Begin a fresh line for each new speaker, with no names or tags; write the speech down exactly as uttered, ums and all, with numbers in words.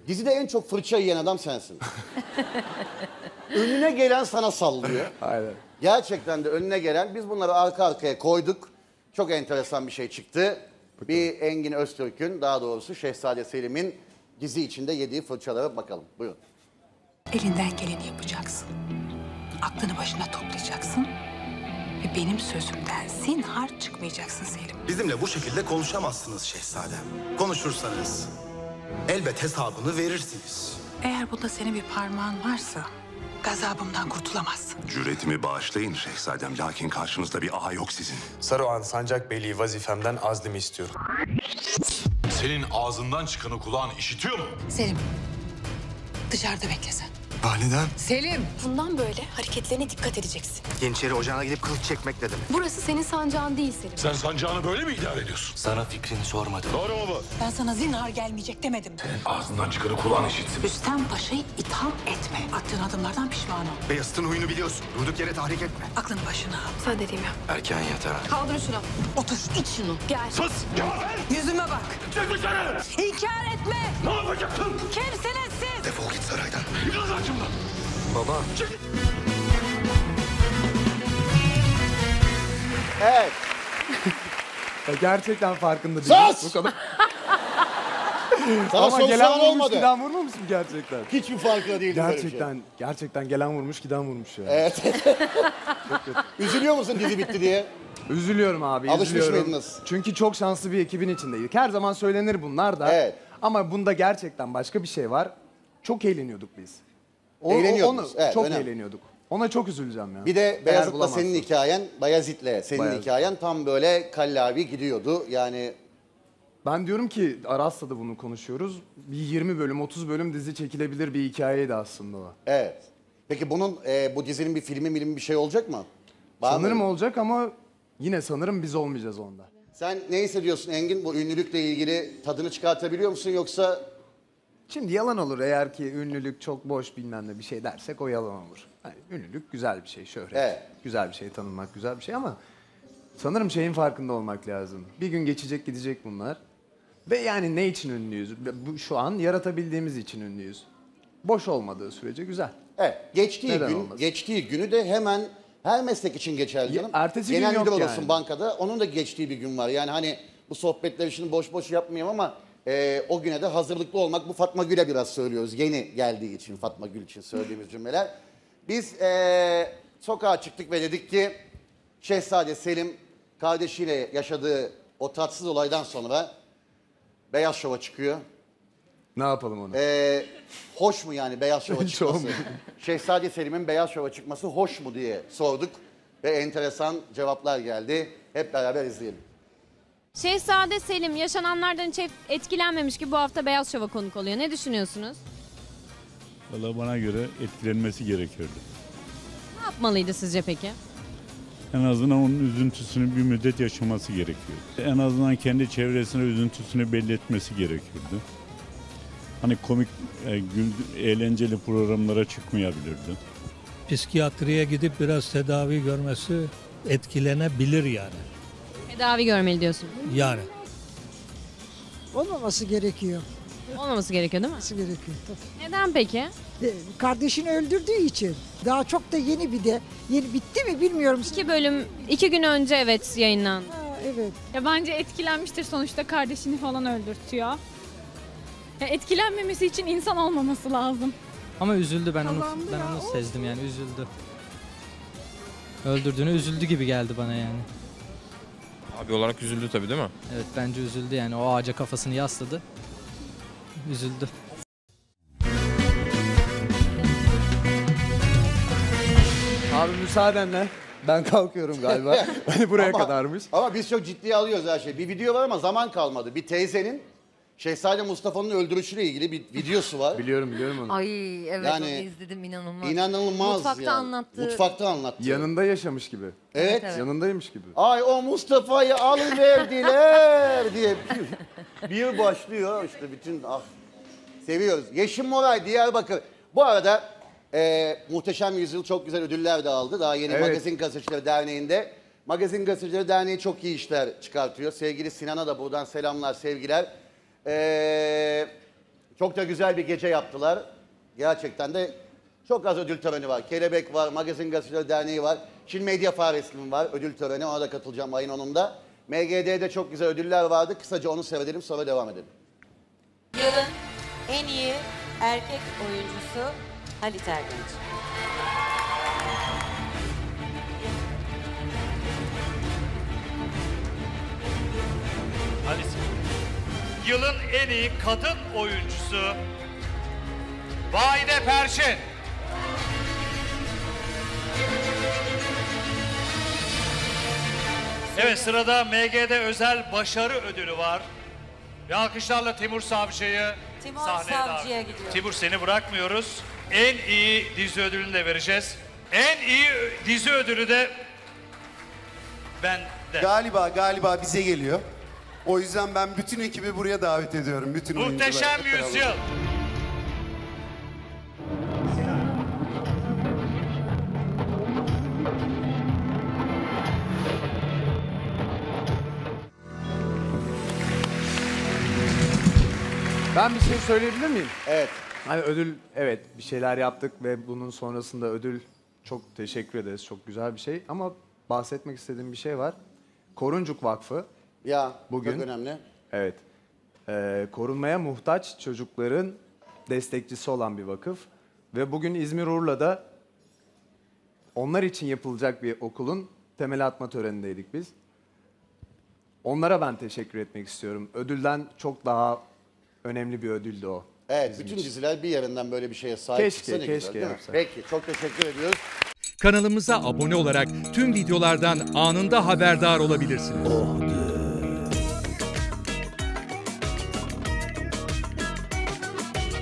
Dizide en çok fırça yiyen adam sensin. Önüne gelen sana sallıyor.
Aynen.
Gerçekten de önüne gelen, biz bunları arka arkaya koyduk. Çok enteresan bir şey çıktı. Bir Engin Öztürk'ün, daha doğrusu Şehzade Selim'in dizi içinde yediği fırçalara bakalım. Buyurun.
Elinden geleni yapacaksın. Aklını başına toplayacaksın. Ve benim sözümden zinhar çıkmayacaksın Selim.
Bizimle bu şekilde konuşamazsınız şehzadem. Konuşursanız elbet hesabını verirsiniz.
Eğer bunda senin bir parmağın varsa gazabımdan kurtulamazsın.
Cüretimi bağışlayın şehzadem, lakin karşınızda bir ağa yok sizin.
Saruhan Sancak Beyliği vazifemden azlimi istiyorum.
Senin ağzından çıkanı kulağın işitiyor mu?
Selim, dışarıda bekle sen.
Validem.
Selim! Bundan böyle hareketlerine dikkat edeceksin.
Yeniçeri ocağına gidip kılıç çekmek ne demek?
Burası senin sancağın değil Selim.
Sen sancağını böyle mi idare ediyorsun?
Sana fikrini sormadım.
Doğru mu bu?
Ben sana zinhar gelmeyecek demedim.
Senin ağzından çıkanı kulağın işitsin.
Rüstem Paşa'yı itham etme. Attığın adımlardan pişman ol.
Beyazıt'ın huyunu biliyorsun. Durduk yere tahrik etme.
Aklını başına al.
Sen dediğimi yap.
Erken yatağa.
Kaldır şunu.
Otur, iç şunu.
Gel.
Sus! Cevap ver!
Yüzüme bak.
Çık dışarı!
İnkar etme.
Ne yapacaksın?
Kimsiniz siz?
Defol git saraydan.
Yıkıl saçımdan!
Baba.
Evet.
Ya gerçekten farkında değilim.
Sus!
Bu kadar.
Sana
Ama
son
gelen
soran
vurmuş
olmadı.
giden vurmamış mı gerçekten?
Hiçbir farkında değil.
Gerçekten, gerçekten gelen vurmuş giden vurmuş ya.
Evet. Üzülüyor musun dizi bitti diye?
Üzülüyorum abi,
Alışmış
üzülüyorum.
mıydınız?
Çünkü çok şanslı bir ekibin içindeydik. Her zaman söylenir bunlar da.
Evet.
Ama bunda gerçekten başka bir şey var. Çok eğleniyorduk biz. O,
Eğleniyordunuz,
onu-
evet,
çok
önemli.
eğleniyorduk. Ona çok üzüleceğim ya.
Bir de
Eğer
Beyazıt'la
bulamazsam.
senin hikayen, Bayezid'le senin
Bayezid.
hikayen tam böyle kallavi gidiyordu. Yani
Ben diyorum ki Aras'la da bunu konuşuyoruz. Bir yirmi bölüm, otuz bölüm dizi çekilebilir bir hikayeydi aslında o.
evet. Peki bunun, e, bu dizinin bir filmi milimi bir şey olacak mı? Var mı?
Sanırım olacak ama yine sanırım biz olmayacağız onda.
Sen ne hissediyorsun Engin? Bu ünlülükle ilgili tadını çıkartabiliyor musun yoksa?
Şimdi yalan olur eğer ki ünlülük çok boş bilmem ne bir şey dersek o yalan olur. Yani ünlülük güzel bir şey, şöhret.
Evet.
Güzel bir şey, tanınmak güzel bir şey ama sanırım şeyin farkında olmak lazım. Bir gün geçecek gidecek bunlar. Ve yani ne için ünlüyüz? Bu şu an yaratabildiğimiz için ünlüyüz. Boş olmadığı sürece güzel.
Evet. Geçtiği
Neden
gün,
olmasın?
geçtiği günü de hemen her meslek için geçerli canım.
Ya, ertesi gün
Genel
yok
müdür olasın
yani.
bankada. Onun da geçtiği bir gün var. Yani hani bu sohbetleri şimdi boş boş yapmayayım ama e, o güne de hazırlıklı olmak. Bu Fatma Gül'e biraz söylüyoruz. Yeni geldiği için Fatma Gül için söylediğimiz cümleler. Biz e, sokağa çıktık ve dedik ki Şehzade Selim kardeşiyle yaşadığı o tatsız olaydan sonra Beyaz Şov'a çıkıyor.
Ne yapalım onu?
Ee, hoş mu yani Beyaz Şov'a
Hiç
çıkması?
olmuyor.
Şehzade Selim'in Beyaz Şov'a çıkması hoş mu diye sorduk. Ve enteresan cevaplar geldi. Hep beraber izleyelim.
Şehzade Selim yaşananlardan hiç etkilenmemiş ki bu hafta Beyaz Şov'a konuk oluyor. Ne düşünüyorsunuz?
Valla bana göre etkilenmesi gerekiyordu.
Ne yapmalıydı sizce peki?
En azından onun üzüntüsünü bir müddet yaşaması gerekiyordu. En azından kendi çevresine üzüntüsünü belli etmesi gerekiyordu. Hani komik, e, gül, eğlenceli programlara çıkmayabilirdi.
Psikiyatriye gidip biraz tedavi görmesi etkilenebilir yani.
Tedavi görmeli diyorsun.
Yani.
Olmaması gerekiyor.
Olmaması gerekiyor değil mi?
Olmaması gerekiyor tabii.
Neden peki?
E, Kardeşini öldürdüğü için. Daha çok da yeni bir de. Yeni bitti mi bilmiyorum.
İki bölüm, iki gün önce evet yayınlandı.
Ha, evet.
Ya bence etkilenmiştir, sonuçta kardeşini falan öldürtüyor. Ya etkilenmemesi için insan olmaması lazım.
Ama üzüldü, ben onu
Allah'ım
ben
ya,
onu
of.
sezdim yani, üzüldü. Öldürdüğünü üzüldü gibi geldi bana yani.
Abi olarak üzüldü tabii değil mi?
Evet, bence üzüldü yani, o ağaca kafasını yasladı. Üzüldü.
Abi müsaadenle ben kalkıyorum galiba. Hani buraya
Ama-
kadarmış.
Ama biz çok ciddiye alıyoruz her şeyi. Bir video var ama zaman kalmadı. Bir teyzenin Şehzade Mustafa'nın öldürüşüyle ilgili bir videosu var.
Biliyorum biliyorum onu.
Ay evet
Yani
onu izledim, inanılmaz.
İnanılmaz
Mutfakta
yani.
anlattı.
Mutfakta anlattı.
Yanında yaşamış gibi.
Evet.
Evet, evet.
Yanındaymış gibi.
Ay o Mustafa'yı alıverdiler diye bir, bir başlıyor işte bütün ah seviyoruz. Yeşim Moray Diyarbakır. Bu arada e, Muhteşem Yüzyıl çok güzel ödüller de aldı. Daha yeni
Evet.
Magazin Gazetecileri Derneği'nde. Magazin Gazetecileri Derneği çok iyi işler çıkartıyor. Sevgili Sinan'a da buradan selamlar, sevgiler. E, Çok da güzel bir gece yaptılar. Gerçekten de çok az ödül töreni var. Kelebek var, Magazin Gazeteciler Derneği var. Çin Medya Faresi'nin var ödül töreni. Ona da katılacağım ayın onunda. M G D'de çok güzel ödüller vardı. Kısaca onu seyredelim sonra devam edelim.
Yılın en iyi erkek oyuncusu Halit Ergenç.
Halit. Yılın en iyi kadın oyuncusu Vahide Perçin. Evet, sırada M G D özel başarı ödülü var. Ve alkışlarla Timur Savcı'yı
Timur
sahneye davet
Savcı'ya
ediyoruz.
gidiyor.
Timur, seni bırakmıyoruz. En iyi dizi ödülünü de vereceğiz. En iyi dizi ödülü de bende.
Galiba galiba bize geliyor. O yüzden ben bütün ekibi buraya davet ediyorum. Bütün oyuncular.
Muhteşem Yüzyıl.
Ben bir şey söyleyebilir miyim?
Evet.
Hani ödül, evet bir şeyler yaptık ve bunun sonrasında ödül, çok teşekkür ederiz. Çok güzel bir şey ama bahsetmek istediğim bir şey var. Koruncuk Vakfı.
Ya
bugün,
çok önemli.
Evet. Ee, korunmaya muhtaç çocukların destekçisi olan bir vakıf. Ve bugün İzmir Urla'da onlar için yapılacak bir okulun temel atma törenindeydik biz. Onlara ben teşekkür etmek istiyorum. Ödülden çok daha önemli bir ödüldü o.
Evet,
bizim
bütün
için.
diziler bir yerinden böyle bir şeye sahip
Keşke,
çıksa ne
keşke
güzel değil mi?
yapsak.
Peki, çok teşekkür ediyoruz.
Kanalımıza abone olarak tüm videolardan anında haberdar olabilirsiniz.